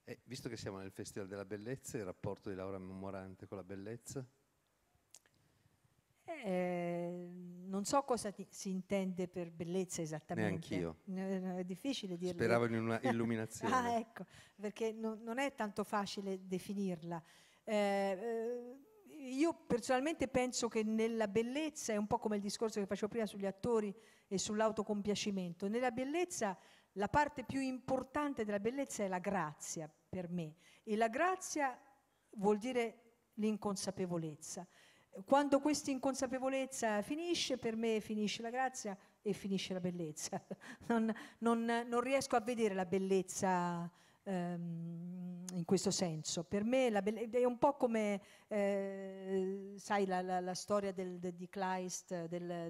Visto che siamo nel Festival della Bellezza, il rapporto di Laura Morante con la bellezza? Non so cosa si intende per bellezza esattamente. Neanch'io. È difficile dirlo. Speravo in una illuminazione. Ah, ecco, perché non è tanto facile definirla. Io personalmente penso che nella bellezza, è un po' come il discorso che facevo prima sugli attori e sull'autocompiacimento, nella bellezza la parte più importante della bellezza è la grazia per me, e la grazia vuol dire l'inconsapevolezza. Quando questa inconsapevolezza finisce, per me finisce la grazia e finisce la bellezza. Non riesco a vedere la bellezza in questo senso. Per me è un po' come, sai, la storia di Kleist,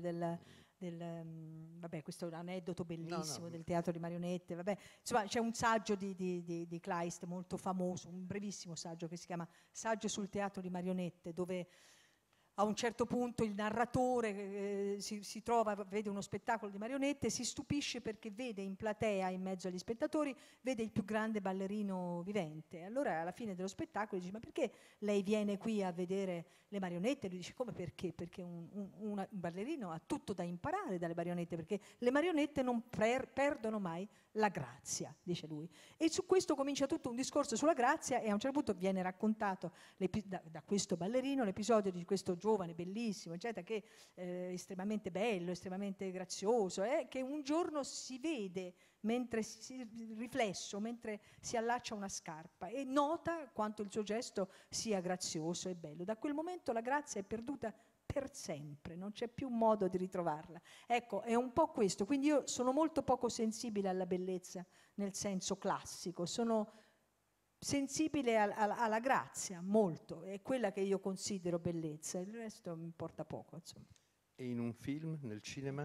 vabbè, questo è un aneddoto bellissimo del teatro di marionette. Vabbè, insomma, c'è un saggio di Kleist molto famoso, un brevissimo saggio che si chiama Saggio sul teatro di marionette, dove a un certo punto il narratore si trova, vede uno spettacolo di marionette, si stupisce perché vede in platea, in mezzo agli spettatori, vede il più grande ballerino vivente. Allora alla fine dello spettacolo dice: ma perché lei viene qui a vedere le marionette? Lui dice: come perché? Perché un ballerino ha tutto da imparare dalle marionette, perché le marionette non perdono mai la grazia, dice lui. E su questo comincia tutto un discorso sulla grazia, e a un certo punto viene raccontato da questo ballerino l'episodio di questo giovane bellissimo, eccetera, che è estremamente bello, estremamente grazioso, che un giorno si vede riflesso mentre si allaccia una scarpa e nota quanto il suo gesto sia grazioso e bello. Da quel momento la grazia è perduta per sempre, non c'è più modo di ritrovarla. Ecco, è un po' questo. Quindi io sono molto poco sensibile alla bellezza nel senso classico, sono sensibile alla grazia, molto, è quella che io considero bellezza, il resto mi importa poco, insomma. E in un film, nel cinema?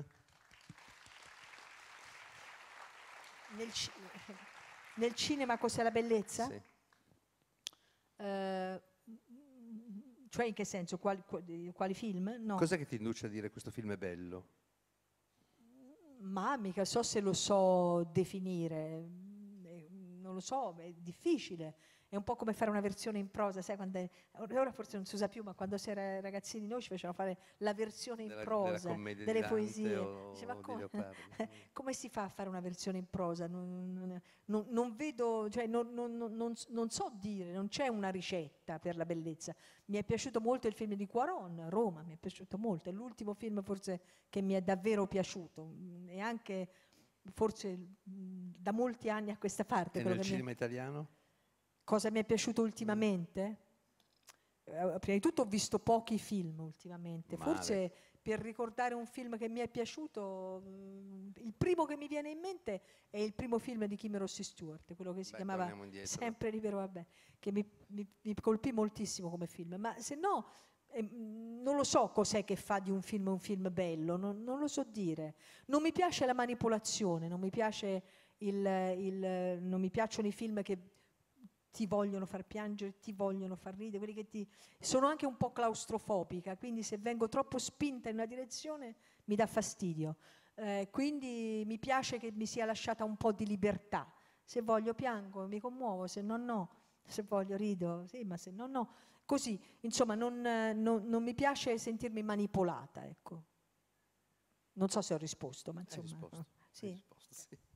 Nel cinema cos'è la bellezza? Sì. Cioè in che senso? Quali film? No. Cos'è che ti induce a dire questo film è bello? Ma mica so se lo so definire, non lo so, è difficile. È un po' come fare una versione in prosa, sai, ora forse non si usa più, ma quando si era ragazzini noi ci facevano fare la versione in prosa delle poesie. Diceva, come si fa a fare una versione in prosa? Non vedo, cioè non so dire, non c'è una ricetta per la bellezza. Mi è piaciuto molto il film di Cuarón, Roma, mi è piaciuto molto, è l'ultimo film forse che mi è davvero piaciuto, e anche forse da molti anni a questa parte. E nel cinema italiano? Cosa mi è piaciuto ultimamente? Prima di tutto ho visto pochi film ultimamente. Male. Forse per ricordare un film che mi è piaciuto, il primo che mi viene in mente è il primo film di Kim Rossi Stewart, quello che si chiamava Sempre libero, vabbè, che mi colpì moltissimo come film. Ma se no, non lo so cos'è che fa di un film bello, non lo so dire. Non mi piace la manipolazione, non mi piace non mi piacciono i film che ti vogliono far piangere, ti vogliono far ridere, quelli che sono anche un po' claustrofobica, quindi se vengo troppo spinta in una direzione mi dà fastidio. Quindi mi piace che mi sia lasciata un po' di libertà. Se voglio piango, mi commuovo, se no no. Se voglio rido, sì, ma se no no. Così, insomma, non mi piace sentirmi manipolata, ecco. Non so se ho risposto, ma insomma. Hai risposto, sì. hai risposto, sì.